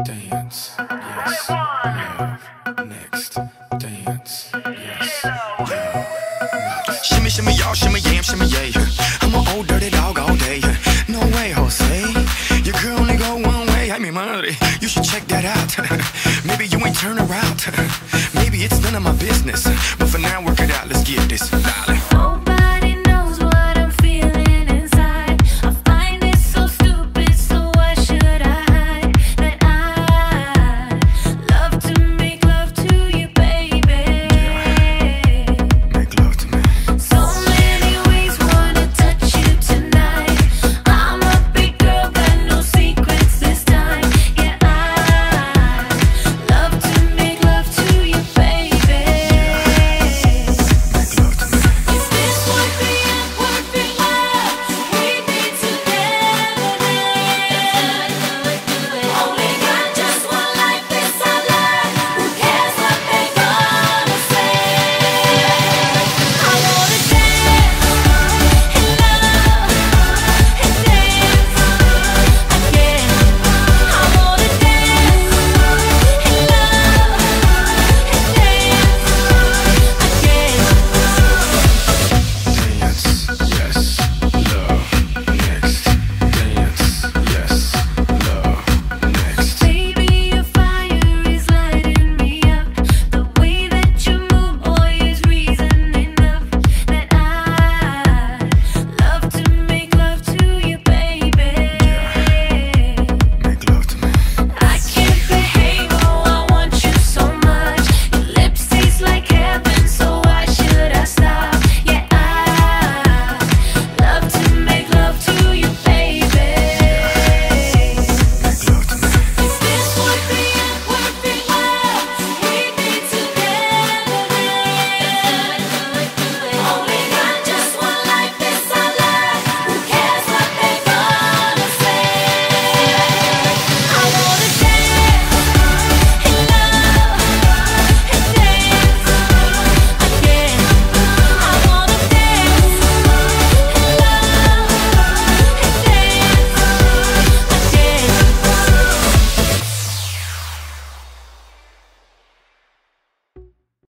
Dance, yes, love, next, dance, yes, love, shimmy, shimmy, y'all, shimmy, yam, shimmy, yay. I'm an old dirty dog all day. No way, Jose, your girl only go one way. I mean, money, you should check that out. Maybe you ain't turn around. Maybe it's none of my business. But for now, work it out, let's get this, darling.